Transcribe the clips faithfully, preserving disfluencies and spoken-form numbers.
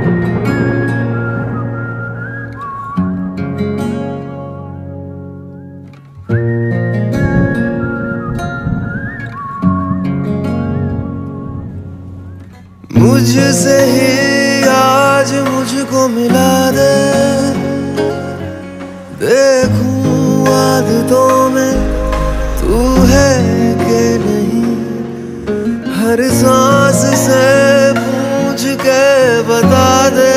मुझसे ही आज मुझको मिला दे, देखूं आदतों में तू है कि नहीं। हर सांस से पूछ के बता दे,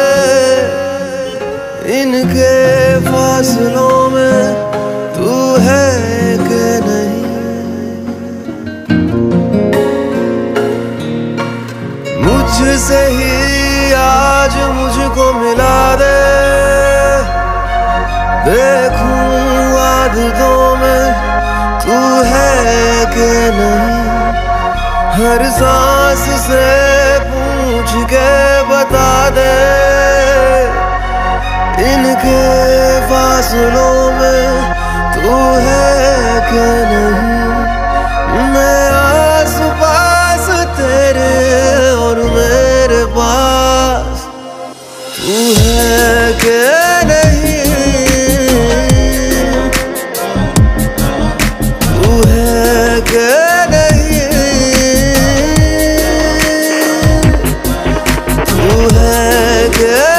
इनके फासलों में तू है कि नहीं। मुझसे ही आज मुझको मिला दे, देखूं आदतों में तू है कि नहीं। हर सांस से पूछ के बता दे, इनके फासलों में तू है कि नहीं। मैं आस पास तेरे और मेरे पास तू है कि नहीं। तू है कि नहीं। तू है कि